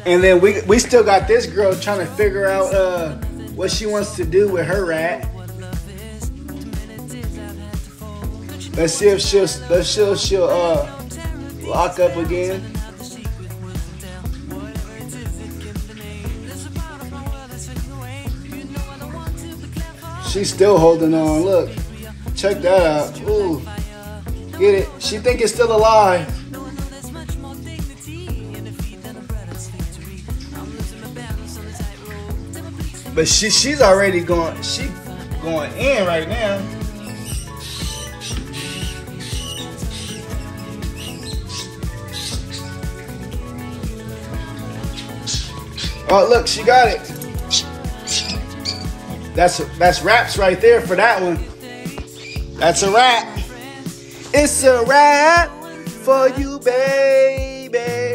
And then we still got this girl trying to figure out what she wants to do with her rat. Let's see if she'll lock up again. She's still holding on. Look, check that out. Ooh, get it? She think it's still alive. But she's already going. She going in right now. Oh, look, she got it. That's wraps right there for that one. That's a wrap. It's a wrap for you, baby.